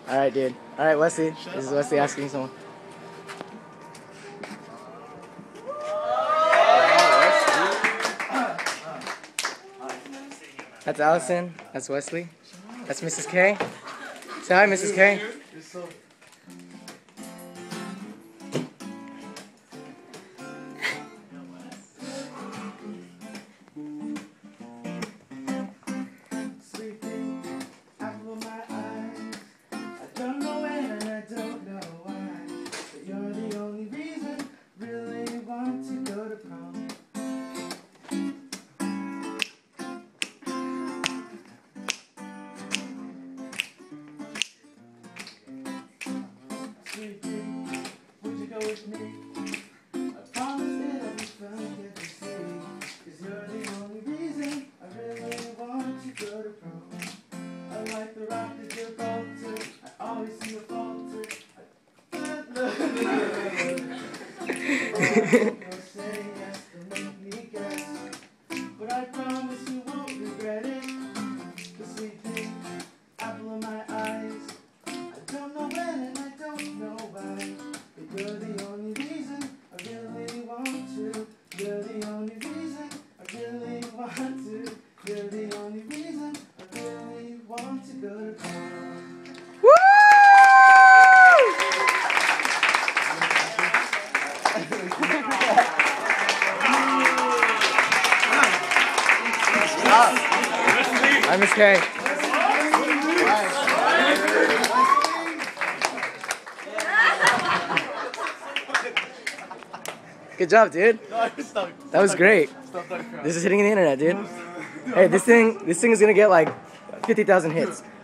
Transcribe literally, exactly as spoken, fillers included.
All right, dude. All right, Wesley. This is Wesley asking someone. That's Allison. That's Wesley. That's Missus K. Say hi, Missus K. Would you go with me? I promise that I'll be fun to see. Cause you're the only reason I really want to go to prom. I like the rock that you falter. I always see you falter. You'll say yes to make me guess. But I promise you won't regret it. The sweet thing, apple of my eyes. I don't know when and I don't know why. But you're the only reason I really want to. You're the only reason I really want to. You're the only reason I really want to go to prom. Woo! I'm Miss K. Good job, dude. That was great. This is hitting the internet, dude. Hey, this thing, this thing is gonna get like fifty thousand hits.